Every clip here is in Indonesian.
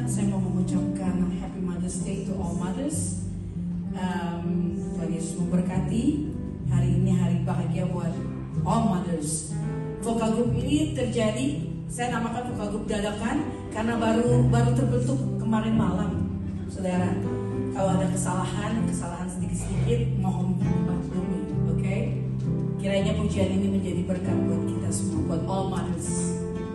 saya mau mengucapkan Happy Mother's Day to all mothers. Tuhan Yesus memberkati. Hari ini hari bahagia buat all mothers. Vokal group ini terjadi, saya namakan vokal group dadakan karena baru terbentuk kemarin malam, saudara. Kalau ada kesalahan sedikit-sedikit, mohon dimaklumi, oke? Kiranya pujian ini menjadi berkat buat kita semua, buat all mothers.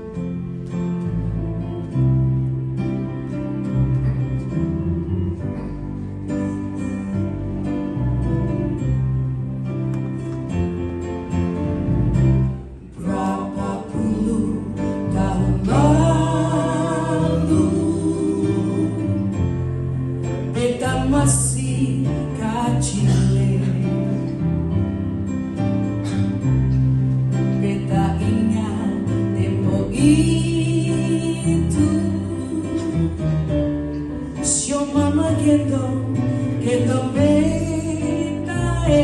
Masih kecil, beta ingat tempo itu. Sio mama gendong beta,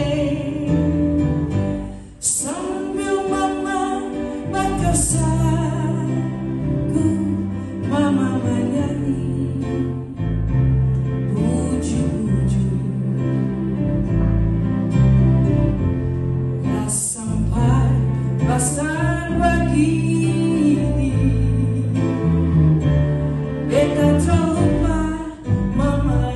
sambil mama berkesaku, mama menyanyi. Pasang begini, beta terlupa mama.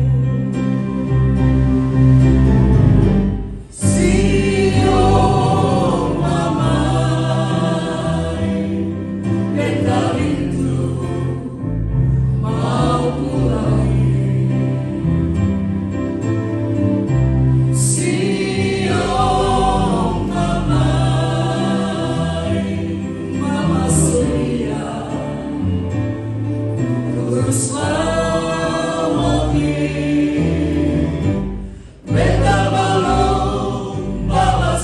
Sio mama, beta rindu mau pulang. Selamat beta belum balas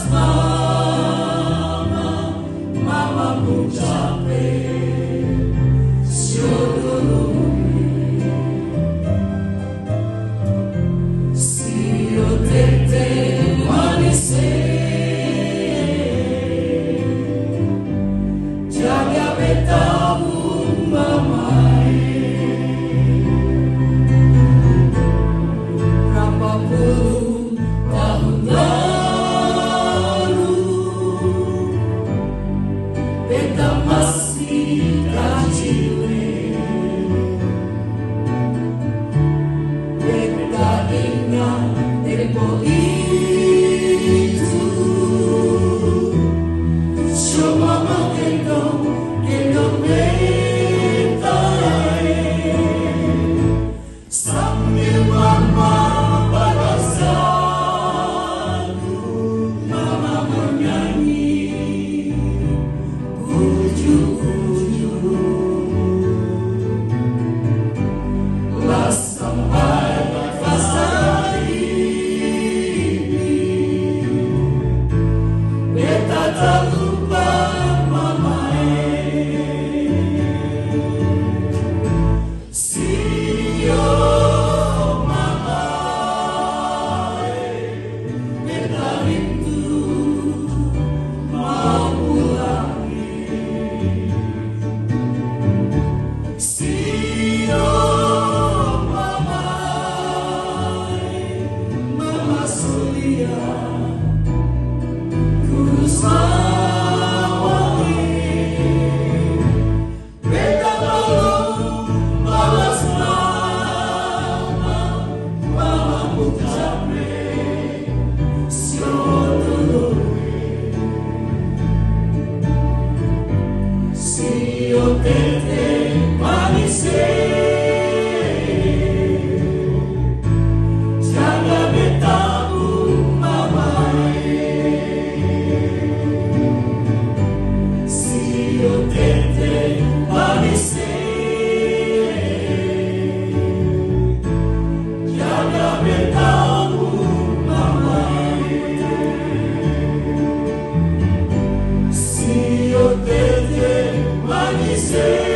mama pun capek. Sio dulu, sio tete manis, jaga beta pun mama. Tahun lalu beta masih kecil, beta ingat tempo itu. Coba menggendong beta, sambil mama tak lupa mama. Sio mama, beta rindu mau pulang. Sio mama, mama Sulia. Beta belum balas mama pun capek. Sio dulu, sio tete manis, jaga beta pun mama. Tete manis, jaga beta pun mama. Sio tete manis.